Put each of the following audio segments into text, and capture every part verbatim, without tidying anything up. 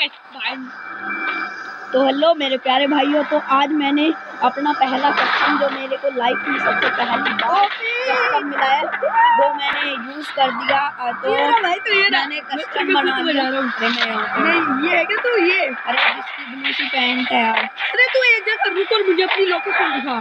तो हेलो मेरे प्यारे भाइयों, तो आज मैंने अपना पहला कस्टम जो मेरे को लाइफ में सबसे पहली बार कस्टम मिला है वो मैंने यूज कर दिया। तो भाई तो ये मैंने कस्टम बना लिया। नहीं ये है क्या? तो ये अरे जिसकी ब्लू सी पैंट है यार। अरे तू एक जगह रुक और मुझे अपनी लोकेशन दिखा।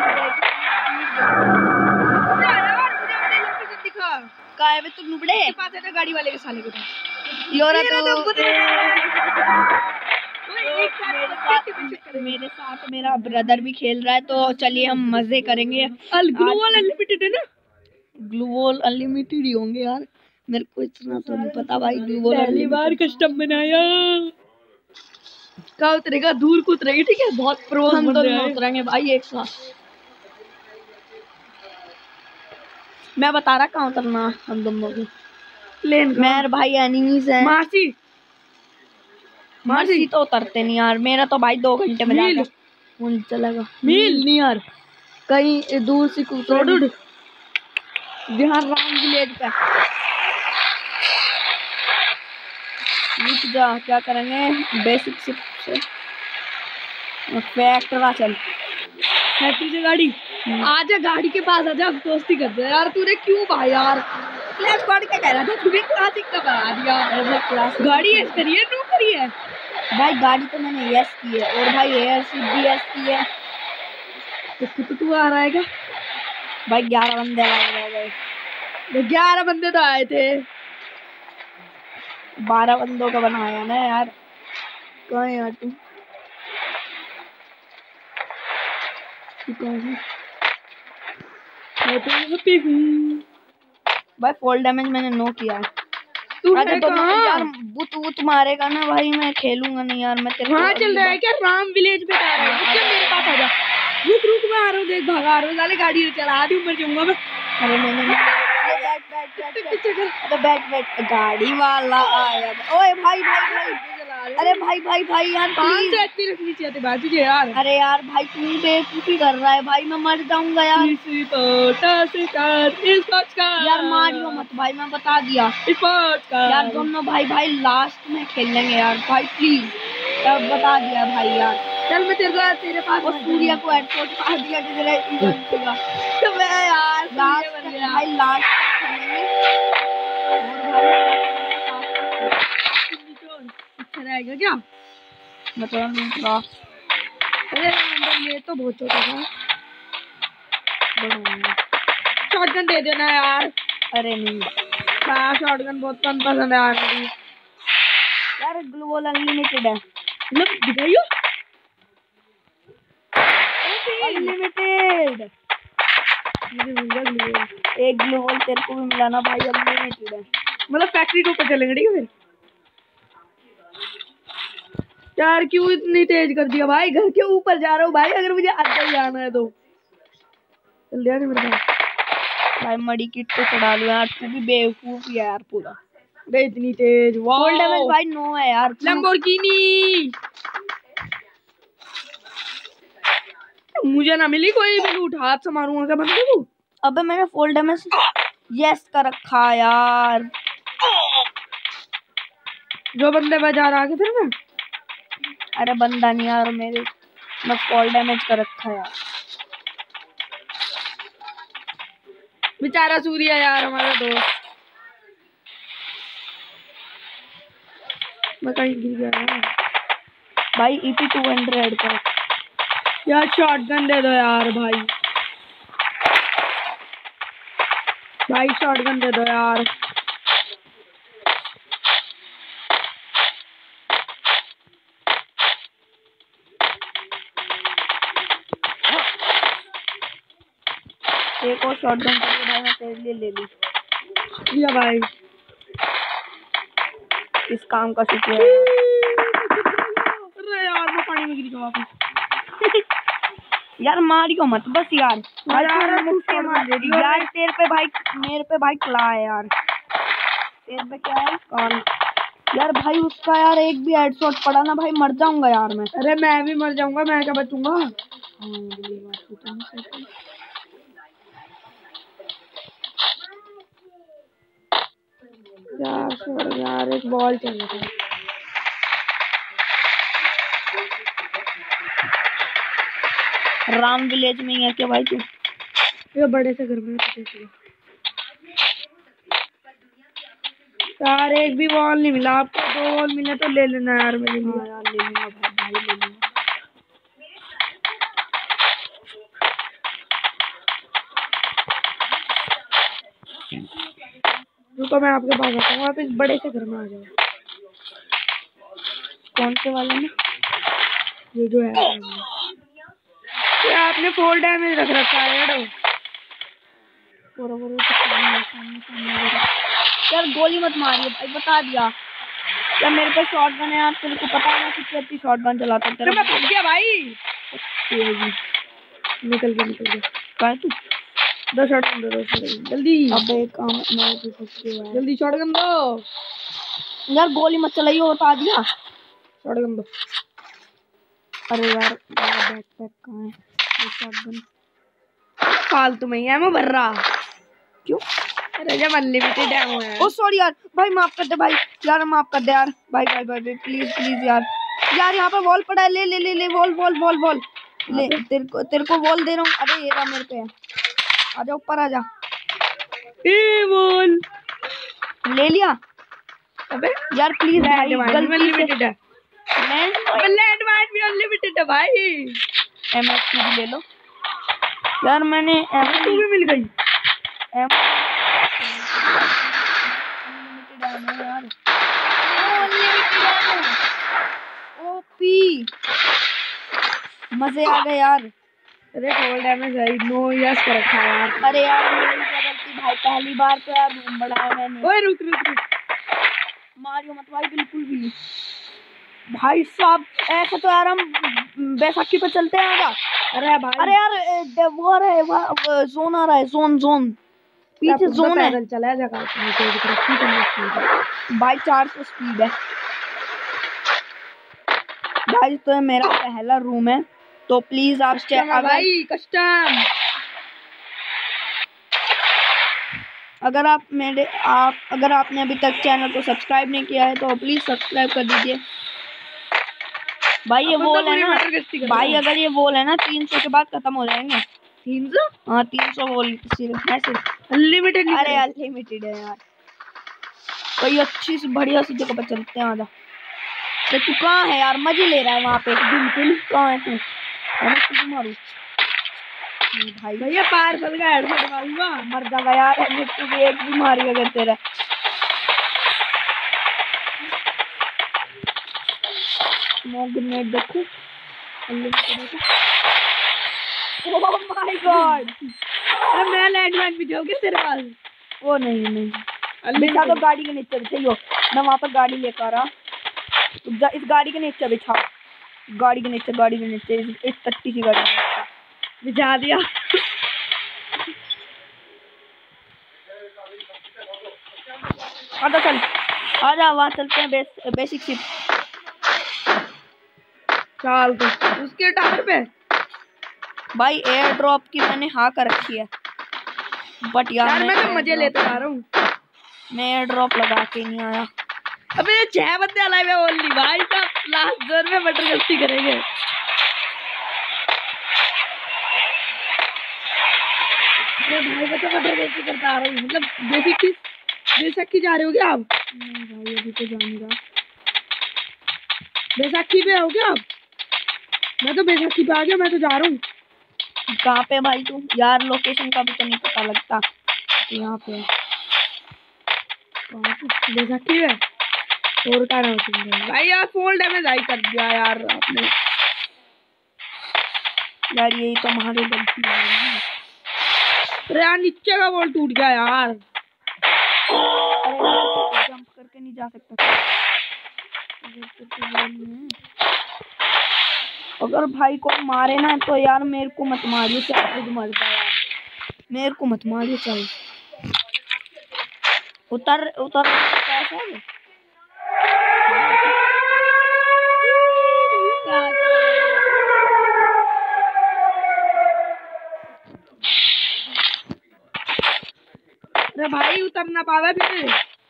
यार मुझे अपनी लोकेशन दिखा। का है तू नुबड़े के पास है गाड़ी वाले के साले के पास। योरा तो मेरे साथ मेरे साथ मेरा ब्रदर भी खेल रहा है, तो चलिए हम मजे करेंगे। ग्लूवॉल अनलिमिटेड है ना? ग्लूवॉल अनलिमिटेड ही होंगे यार, मेरे को इतना तो नहीं पता भाई। ग्लूवॉल पहली बार कस्टम बनाया। कहाँ उतरेगा? दूर को उतरेगी, ठीक है? बहुत प्रो हम दोनों उतरेंगे भाई एक साथ। मैं बता रहा कहाँ उतरना हम दोनों को। लेन मेरे भाई एनिमीज है। मासी मासी तो उतरते नहीं यार, मेरा तो भाई दो घंटे में जाएगा। चलेगा मील नहीं यार, कहीं दूर से कुछ बिहार राम विलेज पे रुक जा। क्या करेंगे? बेसिक से फैक्ट्रा चल फैक्ट्री से गाड़ी आजा, गाड़ी के पास आजा, दोस्ती करते यार। तूने क्यों भाई यार क्लास पढ़ के कह रहा था, तूने क्लासिक का बना दिया। अरे क्लास गाड़ी ऐसे करी है, तू करी है भाई। गाड़ी तो मैंने यस की है और भाई एयर सीट भी यस की है। तो तू तू आ रहा है क्या भाई? ग्यारह बंदे आ गए। ग्यारह बंदे तो आए थे, बारह बंदों का बनाया ना यार। कहाँ है यार तू? मैं तो हैप्पी हूँ भाई। फुल डैमेज मैंने नो किया है। तू है तो यार बुत बुत मारेगा ना भाई, मैं खेलूंगा नहीं यार। मैं तेरे वहाँ चल रहा है क्या? राम विलेज पे जा रहा है क्या? मेरे पास आ जा। रुक रुक मैं आ रहा हूँ, देख भगा रहा हूँ साले। गाड़ी चला दी, ऊपर जाऊंगा मैं। अरे मैंने बैठ बैठ बैठ बैठ बैठ गाड़ी वाला आया। ओए भाई भाई भाई, अरे भाई भाई भाई यार प्लीज अच्छी रखनी चाहिए बात तुझे यार। अरे यार भाई तू बेवकूफी कर रहा है भाई, मैं मर जाऊंगा यार। यार मारियो मत भाई, मैं बता दिया यार। दोनों भाई भाई लास्ट में खेल लेंगे यार भाई, प्लीज तब बता दिया भाई यार। चल मैं तेरे तेरे पास और सूर्या को हेडशॉट मार दिया तेरे इधर। तो मैं यार लास्ट भाई लास्ट खेलेंगे अच्छा रहेगा क्या? मतलब अरे ये तो बहुत छोटा था। शॉटगन दे देना यार। अरे नहीं यार, शॉटगन बहुत कम पसंद है यार मुझे यार। ग्लूवॉल अनलिमिटेड है, मतलब दिखाइयो अनलिमिटेड। मुझे मिल गया ग्लूवॉल, एक ग्लूवॉल तेरे को भी मिला ना भाई। अनलिमिटेड है मतलब फैक्ट्री के ऊपर चलेंगे, ठीक है? फिर यार क्यों इतनी तेज कर दिया भाई? घर के ऊपर जा रहा हूँ भाई, अगर मुझे अंदर जाना है तो चल दिया मेरे पास भाई। मड़ी किट तो चढ़ा लो यार, तू भी बेवकूफ है यार पूरा। अरे इतनी तेज फुल डैमेज भाई नो है यार। लैम्बोर्गिनी मुझे ना मिली कोई, मैं उठा हाथ से मारूंगा क्या बंदे को? अबे मैंने फुल डैमेज यस कर रखा यार। जो बंदे बजा रहा है फिर मैं, अरे बंदा नहीं यार मेरे, मैं फुल डैमेज कर रखा यार। बेचारा सूर्या यार हमारा दोस्त। मैं कहीं गिर गया भाई। ईपी टू हंड्रेड का यार। शॉटगन दे दो यार भाई, भाई शॉटगन दे दो यार। एक और शॉटगन भाई मैं तेरे लिए ले ली। शुक्रिया भाई, इस काम का शुक्रिया। अरे यार मैं पानी में गिर गया वापस। यार मारियो मत बस यार। यार यार तेरे पे भाई, मेरे पे भाई खड़ा है यार। तेरे पे क्या है? कौन यार भाई? उसका यार एक भी हेडशॉट पड़ा ना भाई, मर जाऊंगा यार मैं। अरे मैं भी मर जाऊंगा, मैं क्या बचूंगा? यार यार एक बॉल चाहिए था। राम विलेज में ही है क्या भाई तू? ये बड़े से घर में यार एक भी बॉल नहीं मिला आपको। दो बॉल मिले तो ले लेना यार मेरे लिए। हाँ यार ले लूंगा भाई, भाई ले लूंगा। रुको मैं आपके पास आता हूँ, आप इस बड़े से घर में आ जाओ। कौन से वाले में? ये जो है ये आपने फोर डैमेज रख रखा है यार। पूरा पूरा सामने सामने सामने यार गोली मत मारिए भाई, बता दिया क्या मेरे पे शॉट गन है यार, तेरे को पता है मैं कितनी अच्छी शॉट गन चलाता हूँ। मैं फंस गया भाई। निकल गया निकल गया। कहाँ तू? दो शॉट गन दो जल्दी। अबे काम मैं भी फंस गया, जल्दी शॉट गन दो यार। गोली मत चलाइए, बता दिया। शॉट गन दो। अरे यार बैकपैक कहाँ है? ये शॉट गन फालतू में एमो भर रहा क्यों? अरे जब अनलिमिटेड एमो है। ओ सॉरी यार भाई, माफ कर दे भाई, यार माफ कर दे यार भाई भाई भाई, भाई प्लीज प्लीज यार। यार यहाँ पे वॉल पड़ा है, ले ले ले ले वॉल वॉल वॉल वॉल ले। तेरे को तेरे को वॉल दे रहा हूँ। अरे ये रहा मेरे पे, आजा ऊपर आजा। ए वॉल ले लिया। अबे यार प्लीज भाई, अनलिमिटेड है। लैंड लैंड माइट भी अनलिमिटेड है भाई। एमएस भी ले लो यार। मैंने एमएस भी मिल गई। एम अनलिमिटेड है यार। ओपी मजे आ गए यार। अरे फुल डैमेज है, नो यस कर रखा है यार। अरे यार मेरी क्या गलती भाई, पहली बार तो यार रूम बढ़ाया मैंने। ओए रुक रुक रुक, मारियो मत भाई बिल्कुल भी भाई साहब। ऐसा तो यार हम बैसाखी पे चलते हैं आगा। अरे भाई अरे यार वो है वहाँ जोन आ रहा है, जोन जोन पीछे जोन है। चला जाएगा भाई चार सौ स्पीड है भाई। तो मेरा पहला रूम है तो प्लीज आप अगर भाई कस्टम अगर आप मेरे आप अगर आपने अभी तक चैनल को सब्सक्राइब नहीं किया है तो प्लीज सब्सक्राइब कर दीजिए भाई। ये वॉल है ना भाई, अगर ये वॉल है ना तीन सौ के बाद खत्म हो जाएंगे। तीन सौ हाँ तीन सौ वॉल सिर्फ है, सिर्फ अनलिमिटेड। अरे अनलिमिटेड है यार। कोई अच्छी सी बढ़िया सी जगह पर चलते हैं आजा। तो तू कहाँ है यार? मजे ले रहा है वहाँ पे बिल्कुल। कहाँ है तू? तुझे मारू भाई। भैया पार फल गया, हेडशॉट मारूंगा। मर जाएगा यार, तू भी एक भी मारी अगर तेरा। स्मोक ग्रेनेड देखो। Oh my God. अरे मैं लैंडमाइन भी जाओगे तेरे पास? वो नहीं नहीं बिछा तो गाड़ी के नीचे बिछाइयो। मैं वहाँ पर गाड़ी लेकर आ रहा। इस गाड़ी के नीचे बिछा, गाड़ी के नीचे गाड़ी के नीचे इस टट्टी सी गाड़ी बिछा दिया। आजा चल आजा, वहाँ चलते हैं बेस, बेसिक शिप। चल तो उसके टावर पे भाई एयर ड्रॉप की मैंने हाँ कर रखी है, बट यार, यार मैं तो मजे लेते आ रहा हूँ। मैं एयर ड्रॉप लगा के नहीं आया। अबे छह बंदे अलाइव है ओनली भाई साहब। लास्ट जोन में मटर गश्ती करेंगे। भाई बच्चा मटर गश्ती करता आ रहा हूँ। मतलब बेसिक की बेसाखी जा रहे हो क्या आप? नहीं भाई अभी तो जाऊंगा। बैसाखी पे हो क्या आप? मैं तो बैसाखी पे आ गया, मैं तो जा रहा हूँ। कहाँ पे भाई तू? यार लोकेशन का भी तो नहीं पता लगता। यहाँ पे बैसाखी है और क्या नाम भाई? यार फुल डैमेज आई कर दिया यार आपने। यार यही तो हमारी गलती है। अरे यार नीचे का बॉल टूट गया यार। अरे जंप करके नहीं जा सकता। अगर भाई को मारे ना तो यार मेरे को मत मारियो, चल खुद मर जा यार, मेरे को मत मारियो। चल उतर उतर कैसे है? अरे भाई उतर ना पावे फिर।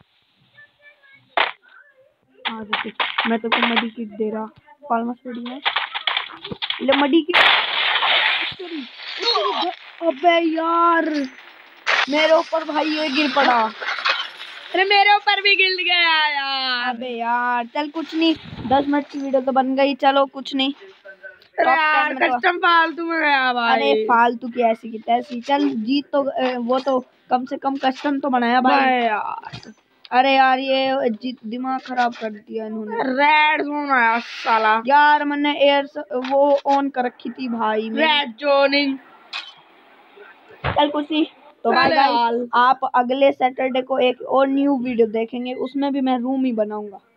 हाँ देखो मैं तो मडी किट दे रहा। कॉलमस पड़ी है ले मडी किट। दी। अबे यार मेरे ऊपर भाई ये गिर पड़ा। अरे मेरे ऊपर भी गिर गया यार। अबे यार चल कुछ नहीं, दस मिनट की वीडियो तो बन गई, चलो कुछ नहीं। अरे यार कस्टम फालतू में गया भाई। अरे फालतू की ऐसी की तैसी, चल जीत तो वो तो कम से कम कस्टम तो बनाया भाई यार। अरे यार ये जीत दिमाग खराब कर दिया इन्होंने। रेड जोन आया साला यार मैंने एयर वो ऑन कर रखी थी भाई, रेड जोनिंग। चल कुछ नहीं तो भाई गाइस आप अगले सैटरडे को एक और न्यू वीडियो देखेंगे, उसमें भी मैं रूम ही बनाऊंगा।